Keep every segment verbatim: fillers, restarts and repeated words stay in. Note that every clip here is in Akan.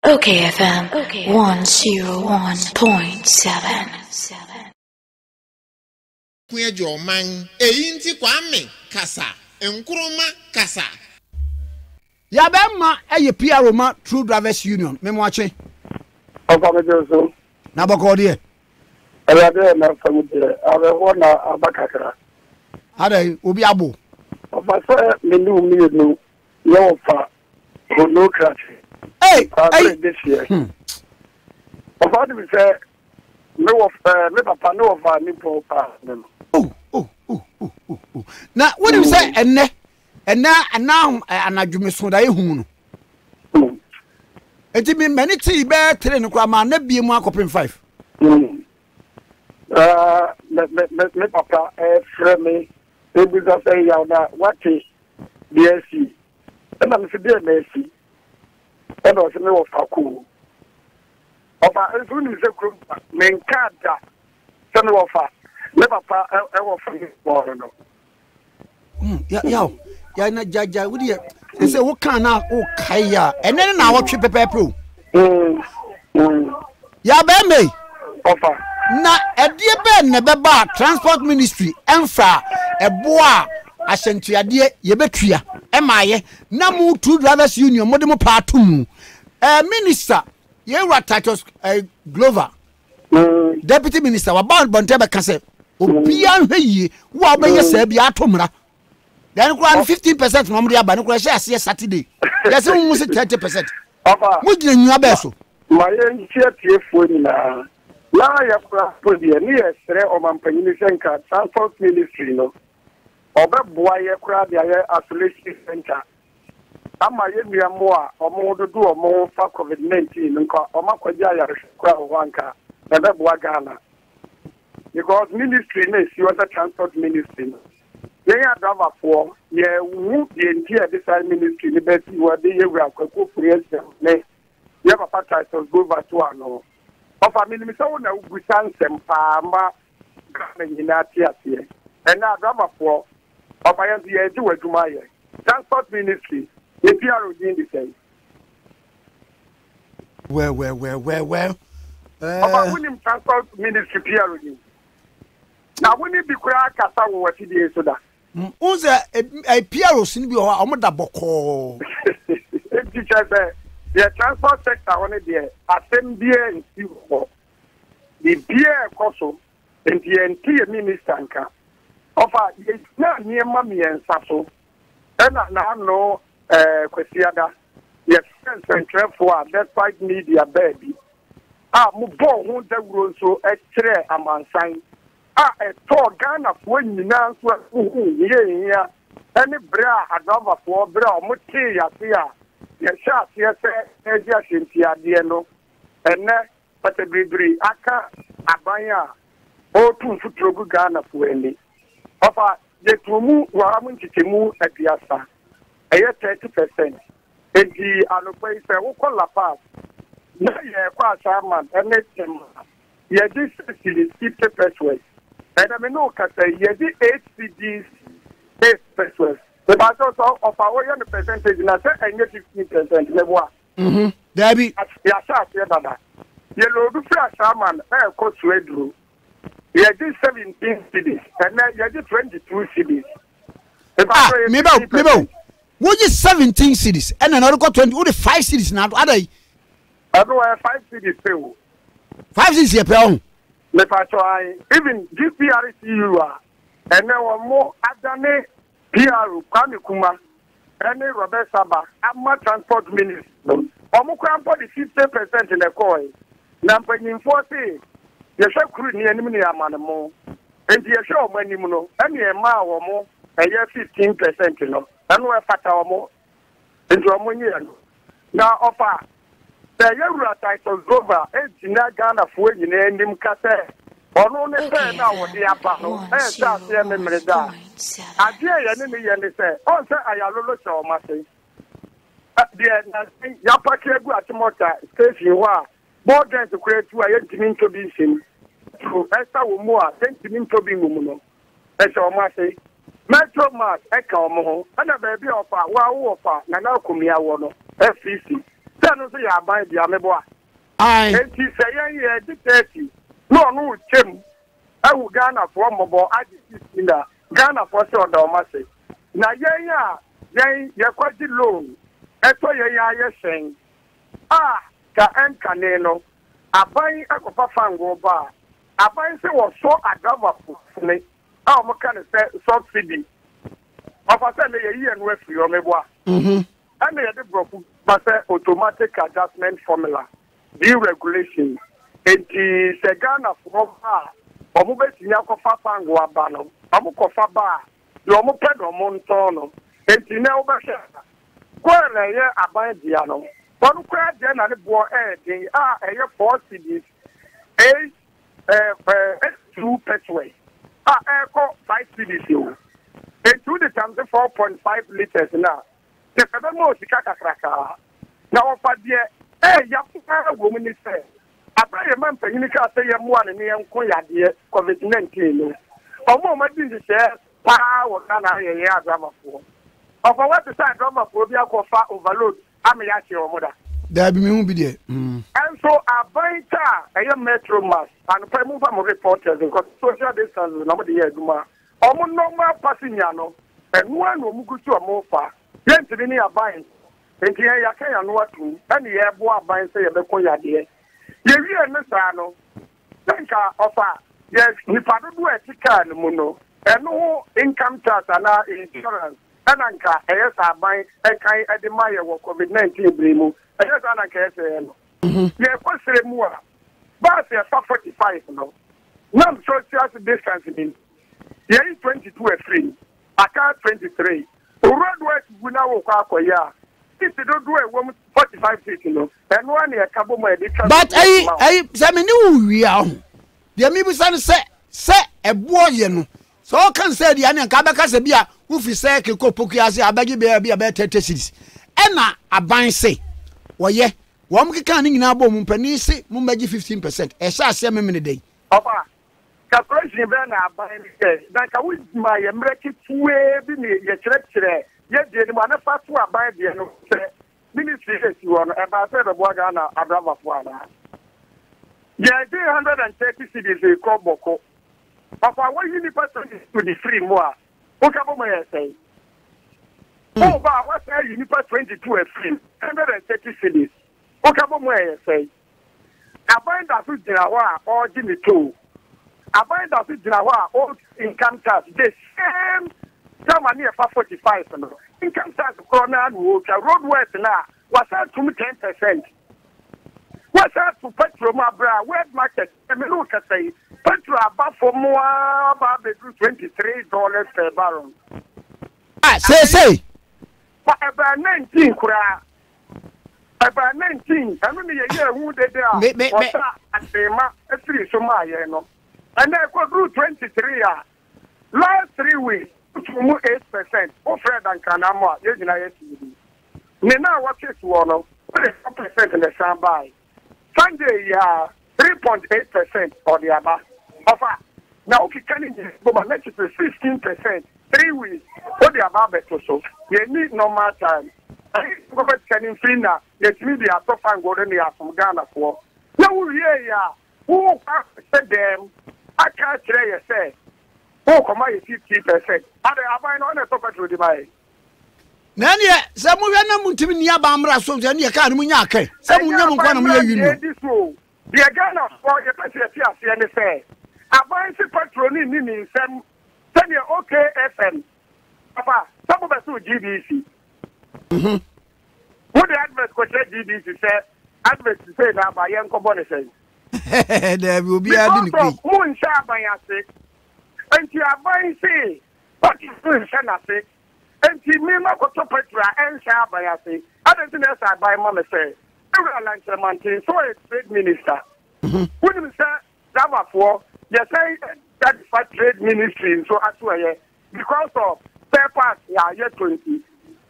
Okay, F M. Okay. one oh one point seven. Kuya Joman, Einti Kwame, Kasa, Nkrumah Kasa. Yabema, a P R Roma True Drivers Union. Memoache. Ofamejoso. Nabokodi. Alade na famuje. Abe wona abakakra. Ade obi abo. Ofasa menu menu. Yo fa. Honocracy. Hey, hey. This year. Ofadi we say me of me papa no of ani po pa. Oh, oh, oh, oh, oh. Now, what do you say? Enne, enne, and now anadwume so da ehu no. Enti me many tea be three no kwa ma na bie mu akopem five. Mm. Uh, me me me papa eh frame me. E bi say ya na what B S C. And I'm say B S C. And I say me of aku. Ofa ezu ni se kru me nkada. Se me ofa. Me papa e wo fa ball no. Mm, ya ya. Ya na jaja we dey say wo kan na wo kai ya. Ene na wo twe pepepe. Mm. Mm. Ya be me. Ofa. Na edie be ne beba transport ministry emfa eboa asentuade ye betua e maaye na mu True Drivers Union modem patum eh minister ye wa Titus eh, Glover Mm. deputy minister wa bound bonte be kase obia hweye wo obeye sa bia atomra then kura fifteen percent no mo dia ba no kura share Saturday yes mu se thirty percent Ofa. mo gina nyu abeso Ma ye nchie tie fo ni na. Na ya kura po die ni esre o mampanyini senka transport ministry no. Obeboa ye kura dia ye isolation center. Ama ye nuamo a omo dodo omo fa covid nineteen nko omo kwaja ya kura wanka. Obeboa Ghana. Because ministry na si water transport ministry. Ye ya driver for ye wu ye ntia this ministry ni be si wa de ye wi akwaku president ne. Ye papa Titus Glover to ano. Ofa minimi so na ugusan sempa ma Ghana nyina tiatie. Ena driver for ofa ye ye di waduma ye. Transport ministry ye P R O din the same. well well well well well Ofa winim transport ministry P R O din. Na woni bi kura kasa wo wati die so da. unze e P R O sin bi o ha omoda boko Teacher say the transport sector on there assembly in Singapore. The beer koso and the entire minister nka. Ofa ye na niema mi ensaso. And na no eh kwesiada. Yes, sense for despite media baby. Ah mu bo hu dawuro so e kire amansan. Ah e to Ghana fo nyina so hu ye ya. Any bra adova for bra mo ti ya ti ya. Yes, yes, yes, yes, yes, no. And now, but a bribri, aka, abaya, or two futrogu Ghana for any. Papa, the tumu, waramun chitimu at Yasa, a year thirty percent. And the Alopay say, who call La Paz? No, yeah, quite Shaman, and let him. Yeah, this is fifty percent. And I mean, no, because yeah, the eight C Ds, eight percent. The battle of our young percentage na say and fifteen percent level. mhm dabi Ya sha say dada. Ye lo du fra shaman e ko swedru. Ye di seventeen cities and na ye di twenty-two cities. ah me ba me ba wo ji seventeen cities and another got twenty wo the five cities na adai Ado e five cities pe wo. five cities ye pe on Me pa cho ai even G P R C U a and na wo mo adane P R Kwame Kuma any Robert Saba ama transport ministry omo kwan for the fifty percent in the coin na mpanyim forty ye hwe kru ni anim ni amanemo enti ye hwe omo anim no ene e ma wo mo eye fifteen percent no eno e fata omo enti omo nyi no na ofa the yewura Titus Glover enti na Ghana fo nyina anim kase ono ne se na wo de aba no e sa se me mreda Adie ye ne me ye ne se on se ayalolo che o ma se de na ya pake gu atimota station wa boarders create wa ye ntimi ntobi nsim to esta wo mu a ntimi ntobi ngumu no e se o ma se metro mart e ka o mo ho ana ba bi ofa wa wo ofa na na akomia wo no F C C se no so ya ban dia meboa ai enti se yen ye dictate no no chem awu Ghana for mobo agisi na Ghana for so da o ma se na yen a yen ye kwaji loan eto yen ya ye sen ah ka enkane no aban akofa fango ba aban se wo so agava fune a mo kan se subsidy ofa se me ye ye no afiri o meboa mhm and the broken but automatic adjustment formula deregulation and the Segana from bar or Mubetinia Cofa go abano, Amukofa bar, the Omopedo Montono, and Tinel Basha. Quella year abandiano. One quack then at the boy air, they are a year four cities, eight two petway. Ah, echo five cities you. And two the times four point five liters now. The Federal Sika Kraka. Now, for the eh, Yappa woman is saying, I pray a man for Unica say one and young Koya dear, COVID nineteen. Or more, my business share, power, and I a drama for. Of what the side drama for the Alcofa overload, I'm a your mother. There be me be there. And so I buy car, a young metro mass, and I move from reporters because social distance is not the year. Almost normal passing yano, and one will move to a more far. Then to be buying. And here you can know what to, and the air boy buying say a becoya dear. You hear Messano, think offer, yes, if I don't do a ticket, Muno, and no income tax and insurance, and Anka, yes, I buy a kind of the Maya COVID nineteen Brimu, and yes, Anaka, yeah, what's the more? But they're forty-five, no. None social distancing. Yeah, twenty-two a free, I can't twenty-three. Roadwork we now walk ya. If you don't do a woman forty-five feet, you know, and one year cabo my but I I Saminu we are. The maybe son say say a boy, you know. So can say the Anian Kabaka Sabia, who fi say Kiko Pukiasi, I beg you be a better cities. Emma a bind say, well, yeah, one can in our bomb penisi, Mumbaji fifteen percent. A shall say me a day. Papa. Calculation ben a buying it. Like I would my American way be your church today. Yet the man of fast to buy the ministry you on about the Wagana Abrama Fuana. Yeah, three hundred and thirty cities a Koboko. Papa, what you need to the free more? What about my say? Oh, but what's that? You need twenty-two a free, one hundred and thirty cities. What about my say? I find that with Jinawa or Jimmy two. I find that with Jinawa old income tax, the same time near forty-five. Income tax, corner and road west now was out to ten percent. What's out to petrol, my bra, wet market, and look at say, petrol about for more about twenty-three dollars per barrel. Ah, say, say. But about nineteen, cry. About nineteen, I mean, a year who they are. Me, me, me. And they are three, so my, you know. And I could do twenty-three. Last three weeks, eight percent. Oh, Fred and Kanama, you're going to get now what is one of four percent in the Sambai. Sunday, yeah, three point eight percent or the other. Offer. Now, okay, can you but let's say fifteen percent. Three weeks, or the above better so. You need normal time. I government can free now. Let me be a top and go in there from Ghana for. Now, yeah, who said them? I can't tell you, say, oh, come on, fifty percent. Are they buying on a top of the buy? Nanya, some of them want to be near Bambra, so then you can't win. Some of them want to be this rule. The Ghana for your person, and they say, I buy the petrol in some, send you okay, F M. Papa, some of us do G B C. Mm-hmm. What the advert could say G B C said, advert say now by young bonuses. There will be a moon shall buy a sick. And you are buying say, but you shall say. And she may not go to Petra and shall buy a sick. Other than that, I buy Mamma say, I will lunch a mountain, so it's trade minister. Wouldn't say that for you say that for trade ministry, so as well, because of spare parts, yeah, year twenty.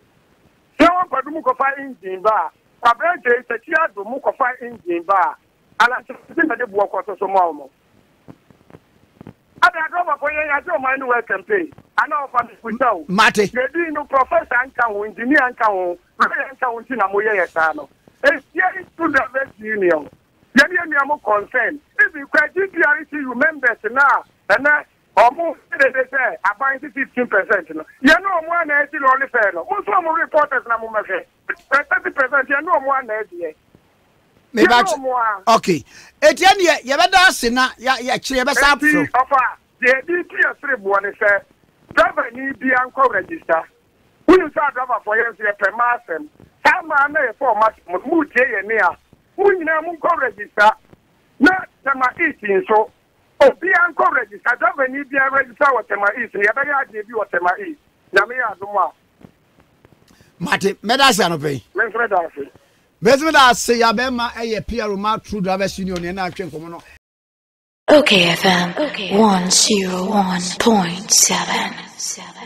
So, but the Mukofa engine bar, a branch is a child to Mukofa engine bar, and I think that they work out so more. I don't know for you, I don't mind where campaign. I know for the without. Mate. They do no professor and can engineer and can and can in a Moya Sano. it's here to the best union. Then you are more concerned. If you can G P R C you members now, and then almost they say about fifteen percent. You know more than eighty only fair. Most of my reporters now move thirty percent. You know more than eighty. Maybe okay. Etienne, you better say na ya ya chire be sa pro. Ofa, the D P S three one say driver need be anko register. Who you say driver for you say per masem. Some man na for mas mu tie ye ne a. Who you na mu ko register. Na tema eighteen so. Obi anko register driver need be register with tema eighteen. Ya be ya dey bi with tema eighteen. Na me ya do ma. Mate, medasa no pay. Me medasa. Bezme da say ya be ma eye P R ma True Drivers Union na atwen komo no. Okay F M one oh one point seven.